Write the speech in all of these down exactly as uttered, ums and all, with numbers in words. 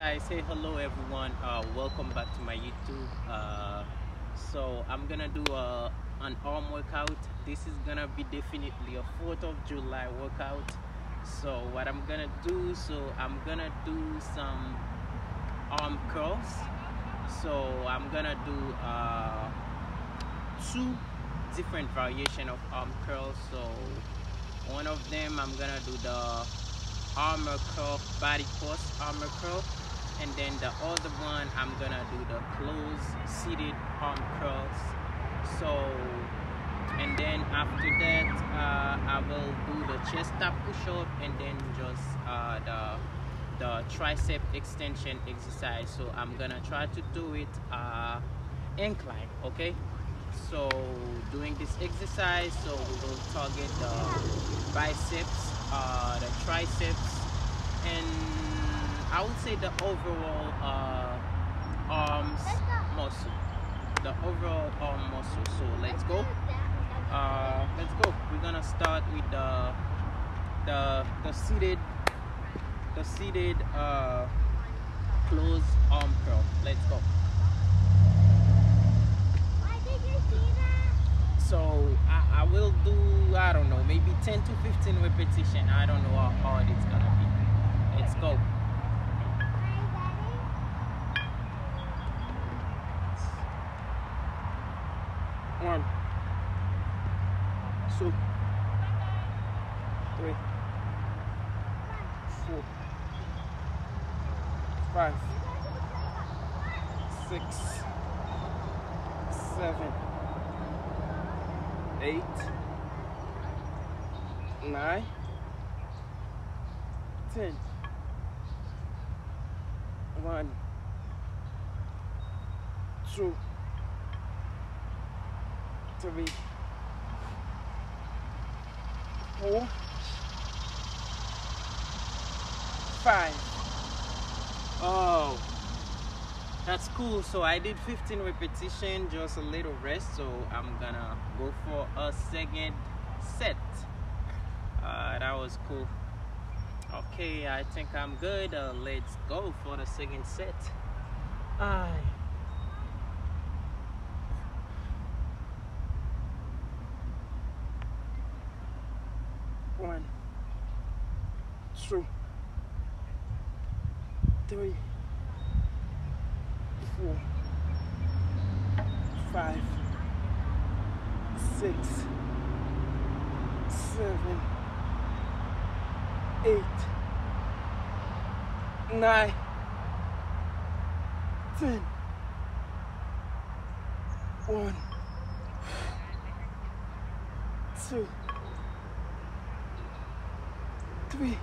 I say hello everyone, uh, welcome back to my YouTube. Uh, so I'm gonna do a, an arm workout. This is gonna be definitely a fourth of July workout. So what I'm gonna do, so I'm gonna do some arm curls. So I'm gonna do uh, two different variation of arm curls. So one of them I'm gonna do the armor curl, body force armor curl, and then the other one I'm gonna do the closed seated arm curls. So and then after that uh, I will do the chest tap push-up, and then just uh, the the tricep extension exercise. So I'm gonna try to do it uh, incline. Okay, so doing this exercise, so we will target the biceps, uh, the triceps, and I would say the overall uh, arms muscle, the overall arm muscle. So let's go. Uh, let's go. We're gonna start with the the the seated the seated uh, closed arm curl. Let's go. So I, I will do, I don't know, maybe ten to fifteen repetition. I don't know how hard it's gonna be. Let's go. One, two, three, four, five, six, seven, eight, nine, ten. One, two, three, four, five. Oh, that's cool. So I did fifteen repetition, just a little rest. So I'm gonna go for a second set. Uh, that was cool. Okay, I think I'm good. Uh, let's go for the second set. Aye. One, two, three, four, five, six, seven, eight, nine, ten. One, two, three,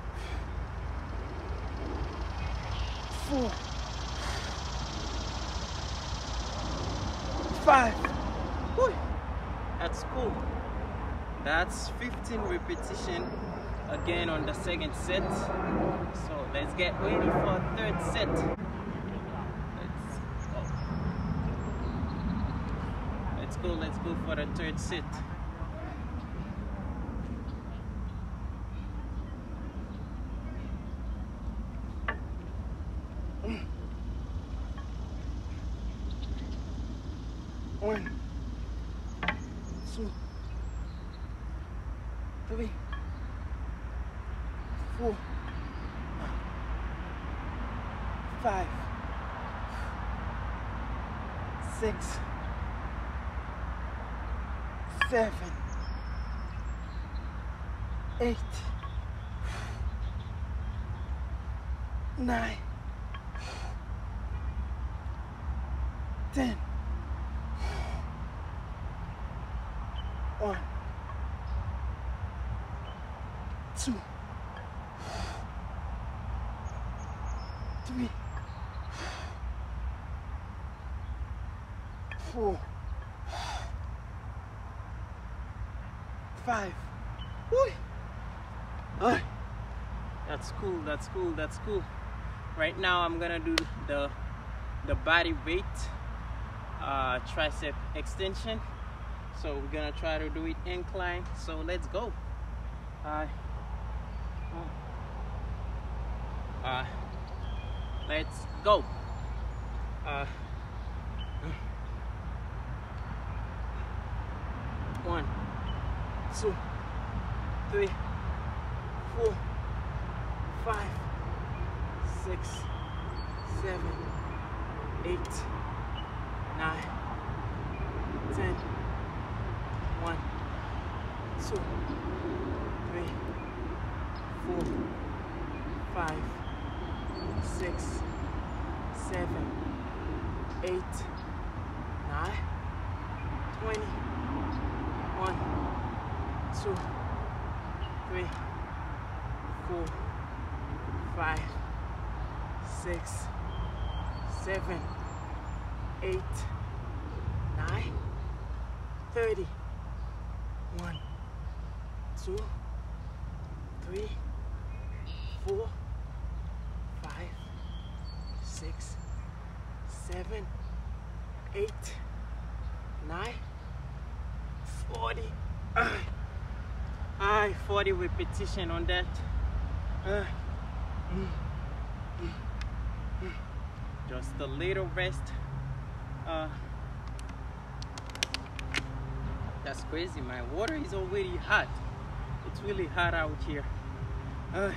four, five. Woo. That's cool. That's fifteen repetition again on the second set. So let's get ready for a third set. Let's go. Let's go, let's go for the third set. One, two, three, four, five, six, seven, eight, nine, ten. One, two, three, four, five. Woo. Alright. That's cool, that's cool, that's cool. Right now I'm gonna do the the body weight uh, tricep extension. So we're gonna try to do it incline. So let's go. Uh, uh, Let's go. Uh, one, two, three, four, five, six, seven, eight, nine, ten. One, two, three, four, five, six, seven, eight, nine, twenty. One, two, three, four, five, six, seven, eight, nine, thirty. One, two, three, four, five, six, seven, eight, nine, forty. Aye, forty repetition on that. Uh, just a little rest. Uh, that's crazy. My water is already hot. It's really hot out here. Uh,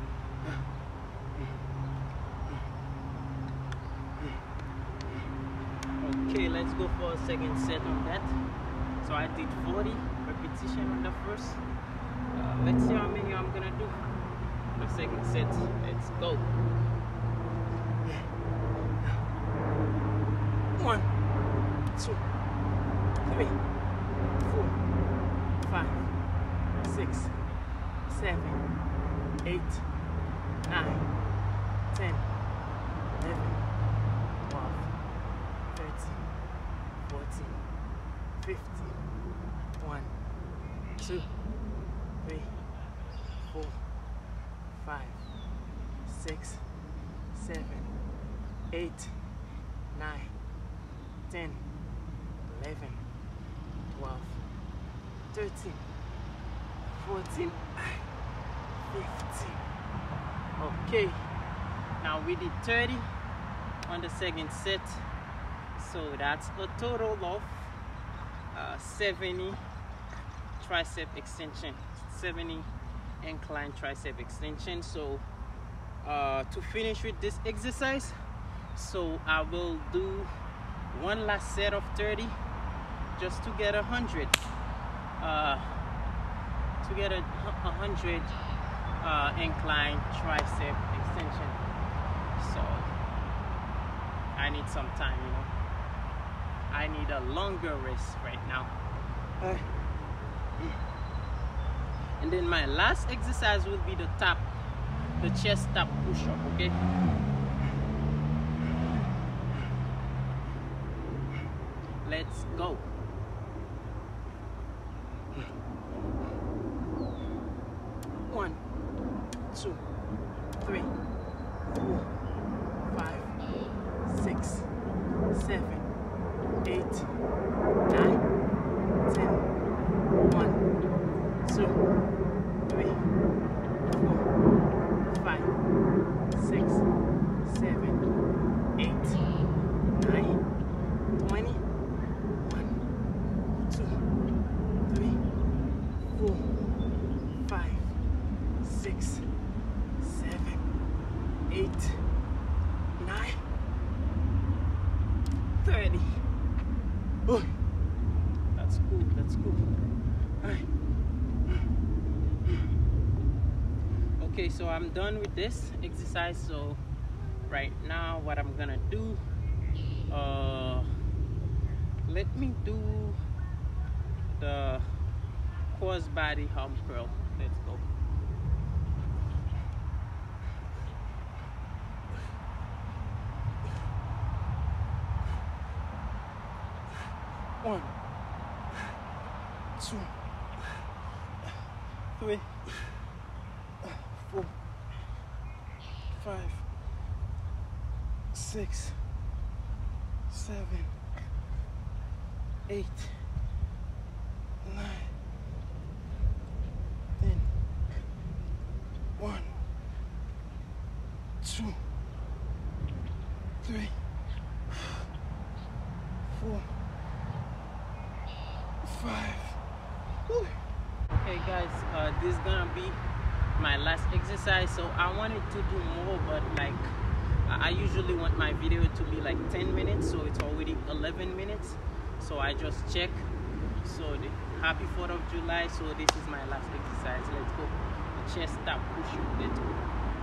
okay, let's go for a second set on that. So I did forty repetition on the first. Uh, let's see how many I'm gonna do. The second set. Let's go. One, two, three, four, five, six, seven, eight, nine, ten, eleven, twelve, thirteen, fourteen, fifteen. One, two, three, four, five, six, seven, eight, nine, ten, eleven, twelve, thirteen, fourteen, fifteen. Okay, now we did thirty on the second set, so that's a total of uh, seventy tricep extension, seventy incline tricep extension. So uh, to finish with this exercise, so I will do one last set of thirty just to get a hundred uh, to get a, a hundred uh, incline tricep extension. So I need some time, you know. I need a longer rest right now. Uh, and then my last exercise will be the tap, the chest tap push-up, okay? Let's go. One, two, three, four, five, six, seven, eight, nine, ten. One, two, three, four, five, six, seven, eight, nine, twenty. One, two, three, four, five, six, seven, eight, nine, thirty. Oh, that's cool, that's cool. All right. Okay, so I'm done with this exercise. So right now what I'm gonna do, uh, let me do the cross body arm curl. Let's go. One, two, three, four, five, six, seven, eight, nine, ten. One, two, three, four, five. Whew. Okay guys, uh, this is gonna be my last exercise. So I wanted to do more, but like I usually want my video to be like ten minutes, so it's already eleven minutes. So I just check. So the happy fourth of July. So this is my last exercise. Let's go. Chest tap push-up. Let's go.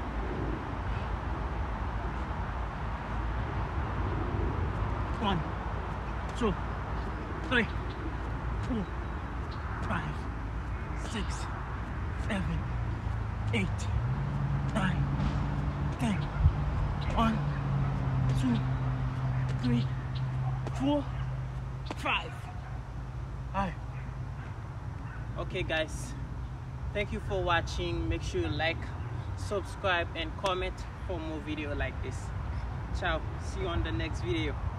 One, two, three, four, five, six, seven, eight, nine, ten. One, two, three, four, five. Alright. Okay guys, thank you for watching. Make sure you like, subscribe and comment for more video like this. Ciao. See you on the next video.